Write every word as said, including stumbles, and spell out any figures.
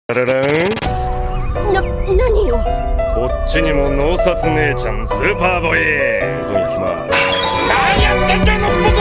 ラララン。 な、何よ。 こっちにも脳札姉ちゃんスーパーボーイ。ここに来ます。何やってんだよ。